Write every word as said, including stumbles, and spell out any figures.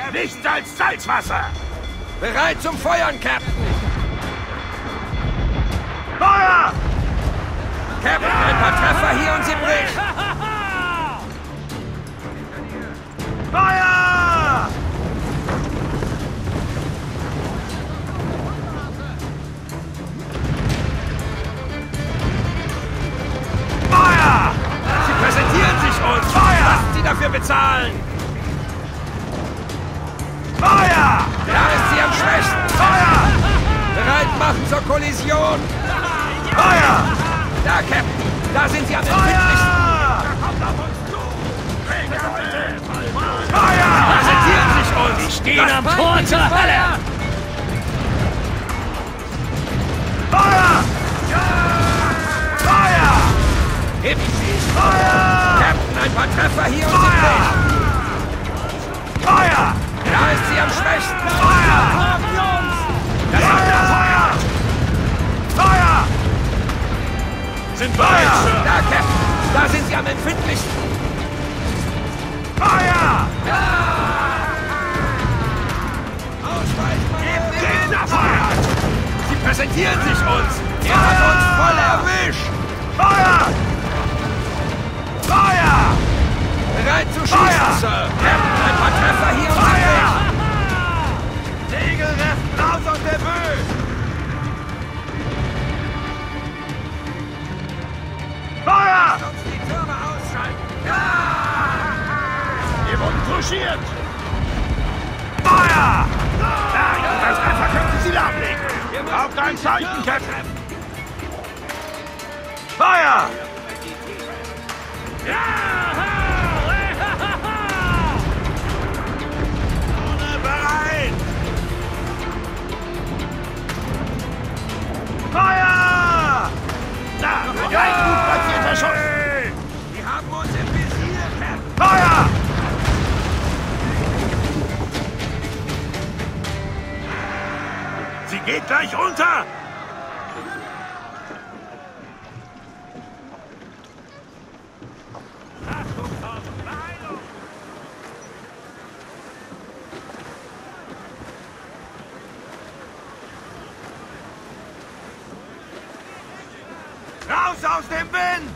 Nichts als Salzwasser! Bereit zum Feuern, Captain! Feuer! Captain, ein paar Treffer hier und sie bricht! Feuer! Feuer! Sie präsentieren sich uns! Feuer! Lassen Sie dafür bezahlen! Feuer! Da ist sie am schwächsten! Feuer! Bereit machen zur Kollision! Feuer! Da, Captain! Da sind sie am empfindlichsten! Feuer! Feuer! Präsentieren sich uns! Sie stehen am Tor zur Hölle! Feuer! Feuer! Heben Sie! Feuer! Captain, ein paar Treffer hier und sie Feuer! bricht! Feuer! Da ist sie am schwächsten! Feuer! Das ist Feuer! Feuer! Feuer! Sind Feuer! bereit, Da, Captain! Da sind sie am empfindlichsten! Feuer! Ausweichen! Gebt das Feuer! Sie präsentieren sich uns! Er hat uns voll erwischt! Feuer! Feuer! Bereit zu Feuer! schießen, Sir! Captain, ein paar Treffer hier und sie Feuer! bricht! Segelresten raus aus der Böe! Feuer! Uns die Türme ausschalten! Wir wurden touchiert! Feuer! Nein, das Treffer könnten Sie lahmlegen! Auf dein Zeichen, Captain! Feuer! Ohne bereit! Feuer! Da, ein gut platzierter Schuss! Sie haben uns im Visier, Captain! Feuer! Sie geht gleich unter! Raus aus dem Wind!